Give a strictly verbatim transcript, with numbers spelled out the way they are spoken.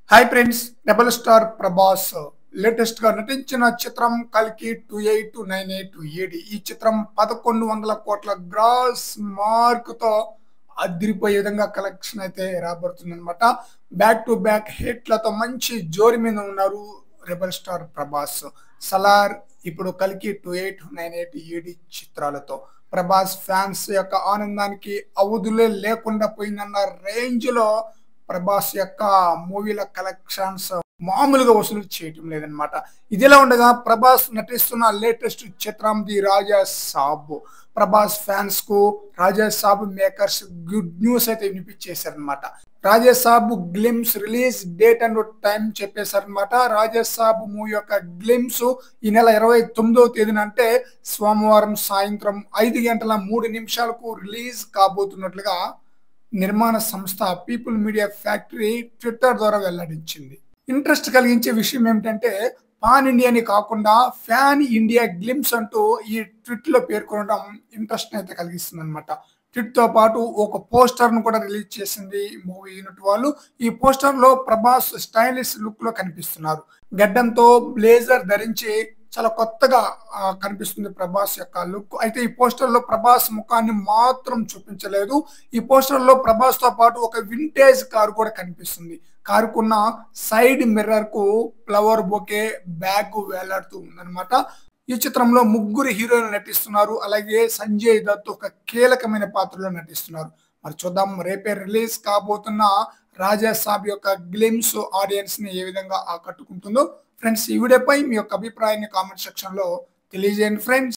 Hi friends, rebel star Prabhas latest గా నటించిన చిత్రం కల్కి two eight nine eight AD. ఈ చిత్రం పదకొండు వందల కోట్ల గ్రాస్ మార్క్ తో అదిరిపోయే విధంగా కలెక్షన్ అయితే రాబడుతుంది అనమాట. బ్యాక్ టు బ్యాక్ హిట్లతో మంచి జోరి మీద ఉన్నారు రెబల్ స్టార్ ప్రభాస్. సలార్, ఇప్పుడు కల్కి two eight nine eight AD చిత్రాలతో ప్రభాస్ ఫ్యాన్స్ యొక్క ఆనందానికి అవధులే లేకుండా పోయిందన్న రేంజ్ లో ప్రభాస్ యొక్క మూవీల కలెక్షన్స్ మామూలుగా వసూలు చేయటం లేదనమాట. ఇదిలా ఉండగా ప్రభాస్ నటిస్తున్న లేటెస్ట్ చిత్రం ది రాజా సాబ్. ప్రభాస్ ఫ్యాన్స్ కు Raja Saab makers good news అయితే వినిపించేశారనమాట. Raja Saab glimpse release date and time చెప్పేశారనమాట. రాజా సాబ్ మూవీ యొక్క గ్లిమ్స్ ఈ నెల ఇరవై తొమ్మిదవ తేదీన అంటే సోమవారం సాయంత్రం ఐదు గంటల మూడు నిమిషాలకు రిలీజ్ కాబోతున్నట్లుగా నిర్మాణ సంస్థ పీపుల్ మీడియా ఫ్యాక్టరీ ట్విట్టర్ ద్వారా వెల్లడించింది. ఇంట్రెస్ట్ కలిగించే విషయం ఏమిటంటే, పాన్ ఇండియాని కాకుండా ఫ్యాన్ ఇండియా గ్లిమ్స్ అంటూ ఈ ట్విట్ లో పేర్కొనడం ఇంట్రెస్ట్ అయితే కలిగిస్తుంది అనమాట. ట్విట్ తో పాటు ఒక పోస్టర్ ను కూడా రిలీజ్ చేసింది మూవీ యూనిట్ వాళ్ళు. ఈ పోస్టర్ లో ప్రభాస్ స్టైలిష్ లుక్ లో కనిపిస్తున్నారు. గడ్డంతో బ్లేజర్ ధరించి చాలా కొత్తగా కనిపిస్తుంది ప్రభాస్ యొక్క లుక్. అయితే ఈ పోస్టర్ లో ప్రభాస్ ముఖాన్ని మాత్రం చూపించలేదు. ఈ పోస్టర్ లో ప్రభాస్ తో పాటు ఒక వింటేజ్ కారు కూడా కనిపిస్తుంది. కారుకున్న సైడ్ మిర్రర్ కు ఫ్లవర్ బొకే బ్యాగ్ వేలాడుతూ ఉందన్నమాట. ఈ చిత్రంలో ముగ్గురు హీరోలు నటిస్తున్నారు. అలాగే సంజయ్ దత్ ఒక కీలకమైన పాత్రలో నటిస్తున్నారు. మరి చూద్దాం రేపే రిలీజ్ కాబోతున్న రాజా సాబ్ యొక్క గ్లిమ్స్ ఆడియన్స్ ని ఏ విధంగా ఆకట్టుకుంటుందో. ఫ్రెండ్స్, ఈ వీడియోపై మీ యొక్క అభిప్రాయాన్ని కామెంట్ సెక్షన్ లో తెలియజేయండి ఫ్రెండ్స్.